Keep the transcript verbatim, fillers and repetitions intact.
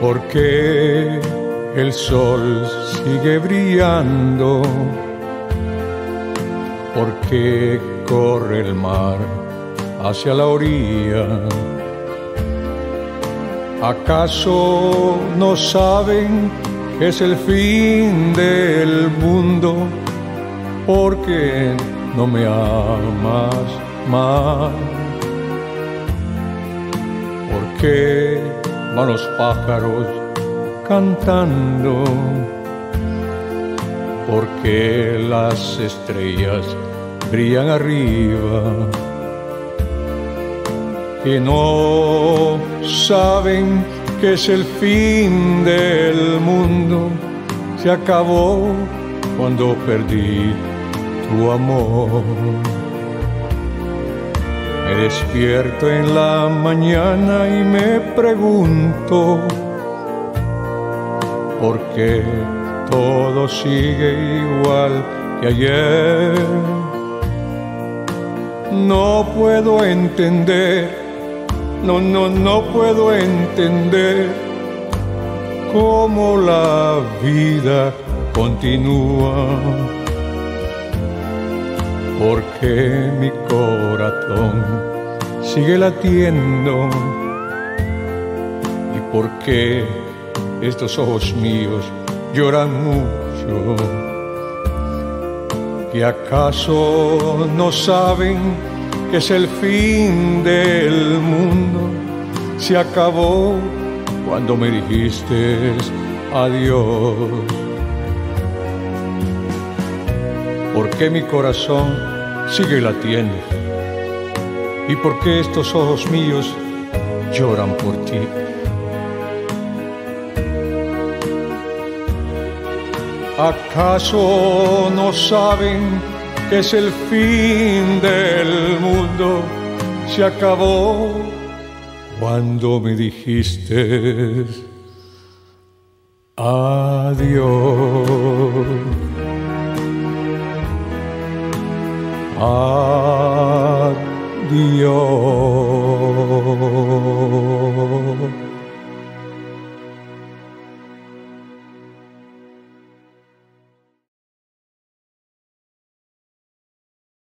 ¿Por qué el sol sigue brillando? ¿Por qué corre el mar hacia la orilla? ¿Acaso no saben que es el fin del mundo? ¿Por qué no me amas más? ¿Por qué van los pájaros cantando? ¿Por qué las estrellas brillan arriba? Que no saben que es el fin del mundo. Se acabó cuando perdí tu amor. Me despierto en la mañana y me pregunto ¿por qué todo sigue igual que ayer? No puedo entender, no, no, no puedo entender cómo la vida continúa. Porque mi corazón sigue latiendo y por qué estos ojos míos lloran mucho. ¿Que acaso no saben que es el fin del mundo? Se acabó cuando me dijiste adiós. ¿Por qué mi corazón sigue latiendo? ¿Y por qué estos ojos míos lloran por ti? ¿Acaso no saben que es el fin del mundo? Se acabó cuando me dijiste adiós. Adiós.